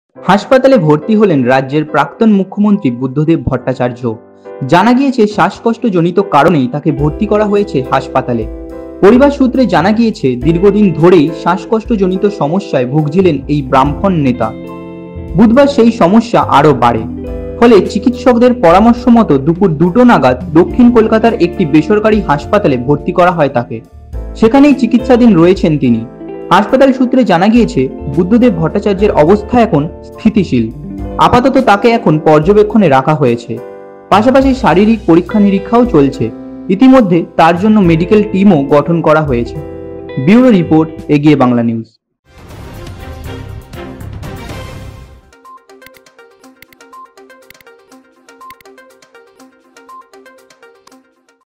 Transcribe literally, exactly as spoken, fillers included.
হাসপাতালে ভর্তি হলেন রাজ্যের প্রাক্তন মুখ্যমন্ত্রী বুদ্ধদেব ভট্টাচার্য। জানা গিয়েছে শ্বাসকষ্টজনিত কারণেই তাকে ভর্তি করা হয়েছে হাসপাতালে। পরিবার সূত্রে জানা গিয়েছে দীর্ঘদিন ধরেই শ্বাসকষ্টজনিত সমস্যায় ভুগছিলেন এই ব্রাহ্মণ নেতা। বুধবার সেই সমস্যা আরও বাড়ে, ফলে চিকিৎসকদের পরামর্শ মতো দুপুর দুটো নাগাদ দক্ষিণ কলকাতার একটি বেসরকারি হাসপাতালে ভর্তি করা হয় তাকে। সেখানেই চিকিৎসাধীন রয়েছেন তিনি। হাসপাতাল সূত্রে জানা গিয়েছে বুদ্ধদেব ভট্টাচার্যের অবস্থা এখন স্থিতিশীল। আপাতত তাকে এখন পর্যবেক্ষণে রাখা হয়েছে। পাশাপাশি শারীরিক পরীক্ষা নিরীক্ষাও চলছে। ইতিমধ্যে তার জন্য মেডিকেল টিমও গঠন করা হয়েছে। ব্যুরো রিপোর্ট, এগিয়ে বাংলা নিউজ।